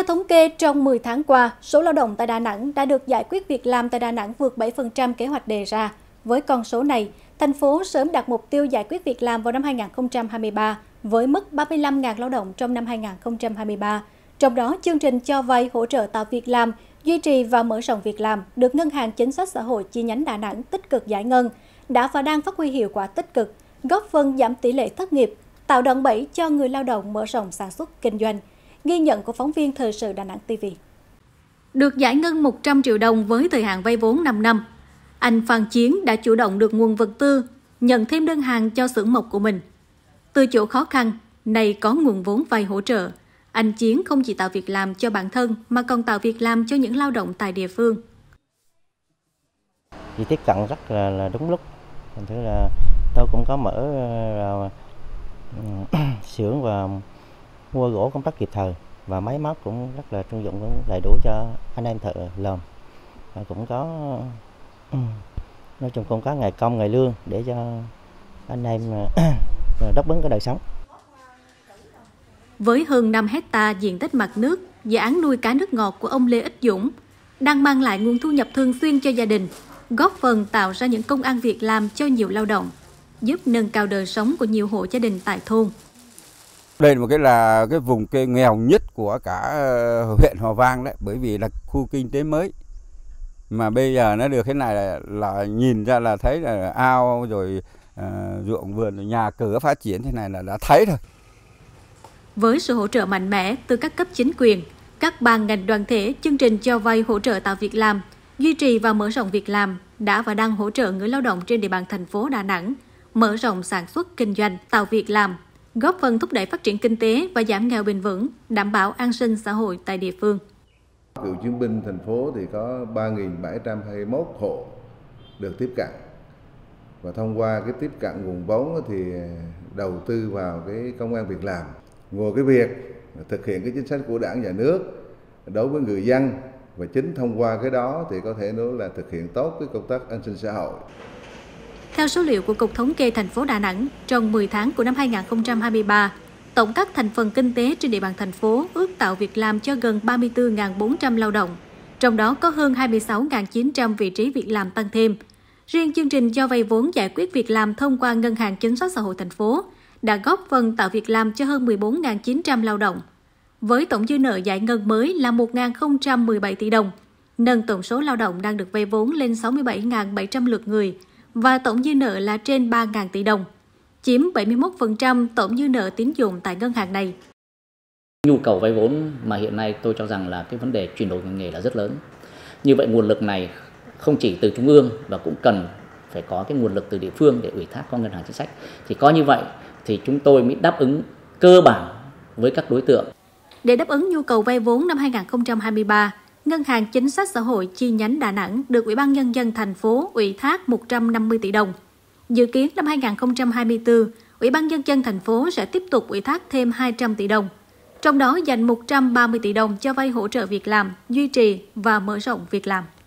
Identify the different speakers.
Speaker 1: Theo thống kê, trong 10 tháng qua, số lao động tại Đà Nẵng đã được giải quyết việc làm tại Đà Nẵng vượt 7% kế hoạch đề ra. Với con số này, thành phố sớm đặt mục tiêu giải quyết việc làm vào năm 2023 với mức 35.000 lao động trong năm 2023. Trong đó, chương trình cho vay hỗ trợ tạo việc làm, duy trì và mở rộng việc làm được Ngân hàng Chính sách Xã hội chi nhánh Đà Nẵng tích cực giải ngân, đã và đang phát huy hiệu quả tích cực, góp phần giảm tỷ lệ thất nghiệp, tạo đòn bẩy cho người lao động mở rộng sản xuất kinh doanh. Ghi nhận của phóng viên Thời sự Đà Nẵng TV. Được giải ngân 100 triệu đồng với thời hạn vay vốn 5 năm, anh Phan Chiến đã chủ động được nguồn vật tư, nhận thêm đơn hàng cho xưởng mộc của mình. Từ chỗ khó khăn, nay có nguồn vốn vay hỗ trợ, anh Chiến không chỉ tạo việc làm cho bản thân mà còn tạo việc làm cho những lao động tại địa phương.
Speaker 2: Chị tiếp cận rất là đúng lúc. Thành thử là tôi cũng có mở xưởng và mua gỗ cũng rất kịp thời, và máy móc cũng rất là trưng dụng, cũng đầy đủ cho anh em thợ làm, và cũng có nói chung cũng có ngày công ngày lương để cho anh em đáp ứng cái đời sống.
Speaker 1: Với hơn 5 hectare diện tích mặt nước, dự án nuôi cá nước ngọt của ông Lê Ích Dũng đang mang lại nguồn thu nhập thường xuyên cho gia đình, góp phần tạo ra những công ăn việc làm cho nhiều lao động, giúp nâng cao đời sống của nhiều hộ gia đình tại thôn.
Speaker 3: Đây là cái vùng cây nghèo nhất của cả huyện Hòa Vang đấy, bởi vì là khu kinh tế mới. Mà bây giờ nó được thế này là nhìn ra là thấy là ao rồi ruộng vườn, nhà cửa phát triển thế này là đã thấy rồi.
Speaker 1: Với sự hỗ trợ mạnh mẽ từ các cấp chính quyền, các ban ngành đoàn thể, chương trình cho vay hỗ trợ tạo việc làm, duy trì và mở rộng việc làm đã và đang hỗ trợ người lao động trên địa bàn thành phố Đà Nẵng mở rộng sản xuất kinh doanh, tạo việc làm, góp phần thúc đẩy phát triển kinh tế và giảm nghèo bền vững, đảm bảo an sinh xã hội tại địa phương.
Speaker 4: Cựu chiến binh thành phố thì có 3.721 hộ được tiếp cận, và thông qua cái tiếp cận nguồn vốn thì đầu tư vào cái công ăn việc làm. Ngoài cái việc thực hiện cái chính sách của Đảng, Nhà nước đối với người dân, và chính thông qua cái đó thì có thể nói là thực hiện tốt cái công tác an sinh xã hội.
Speaker 1: Theo số liệu của Cục Thống kê thành phố Đà Nẵng, trong 10 tháng của năm 2023, tổng các thành phần kinh tế trên địa bàn thành phố ước tạo việc làm cho gần 34.400 lao động, trong đó có hơn 26.900 vị trí việc làm tăng thêm. Riêng chương trình cho vay vốn giải quyết việc làm thông qua Ngân hàng Chính sách Xã hội thành phố đã góp phần tạo việc làm cho hơn 14.900 lao động, với tổng dư nợ giải ngân mới là 1.017 tỷ đồng, nâng tổng số lao động đang được vay vốn lên 67.700 lượt người, và tổng dư nợ là trên 3.000 tỷ đồng, chiếm 71% tổng dư nợ tín dụng tại ngân hàng này.
Speaker 5: Nhu cầu vay vốn mà hiện nay tôi cho rằng là cái vấn đề chuyển đổi ngành nghề là rất lớn. Như vậy nguồn lực này không chỉ từ trung ương và cũng cần phải có cái nguồn lực từ địa phương để ủy thác qua ngân hàng chính sách. Thì có như vậy thì chúng tôi mới đáp ứng cơ bản với các đối tượng.
Speaker 1: Để đáp ứng nhu cầu vay vốn năm 2023, Ngân hàng Chính sách Xã hội chi nhánh Đà Nẵng được Ủy ban Nhân dân thành phố ủy thác 150 tỷ đồng. Dự kiến năm 2024, Ủy ban Nhân dân thành phố sẽ tiếp tục ủy thác thêm 200 tỷ đồng. Trong đó dành 130 tỷ đồng cho vay hỗ trợ việc làm, duy trì và mở rộng việc làm.